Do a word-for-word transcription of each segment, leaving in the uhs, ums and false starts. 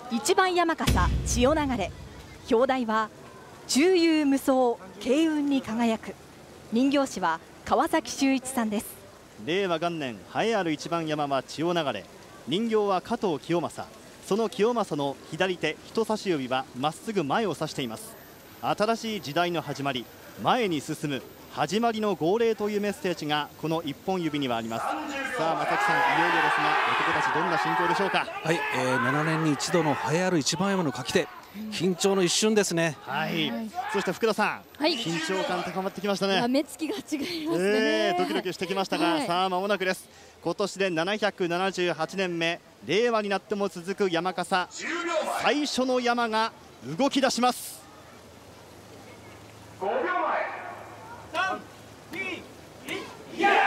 一番山笠千代流れ、表題は中勇無双慶運に輝く。人形師は川崎修一さんです。 令和元年栄えある一番山は千代流れ、人形は加藤清正。その清正の左手人差し指はまっすぐ前を指しています。新しい時代の始まり、前に進む始まりの号令というメッセージがこの一本指にはあります。さあ正木さん、いよいよですが男たちどんな心境でしょうか。 はい、えー、ななねんに一度の栄えある一番山の垣手、緊張の一瞬ですね。 はい、はい、そして福田さん、はい、緊張感高まってきましたね。 目つきが違いますね、 えー、ドキドキしてきましたが、はい、さあ間もなくです。今年でななひゃくななじゅうはちねんめ、令和になっても続く山笠、最初の山が動き出します。ごびょうまえ、さん、に、いち、イエーイ。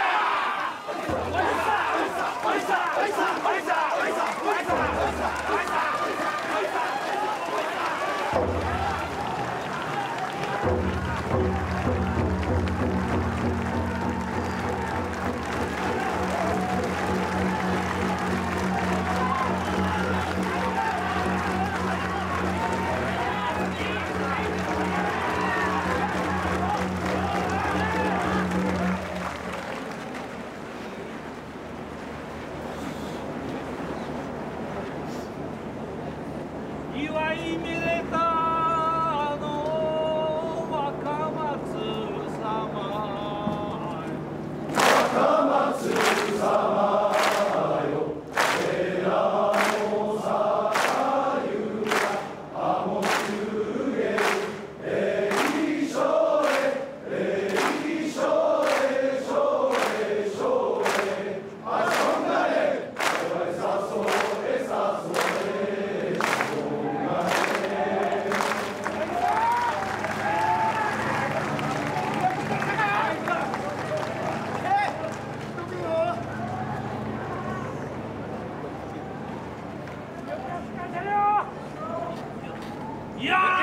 祝いめでたの若松様、若松様よ、寺のさゆがあもすげ、えいしょえ、えいしょえ、しょえ、しょえ、あしょんがれ、えさそえさそえ、いやー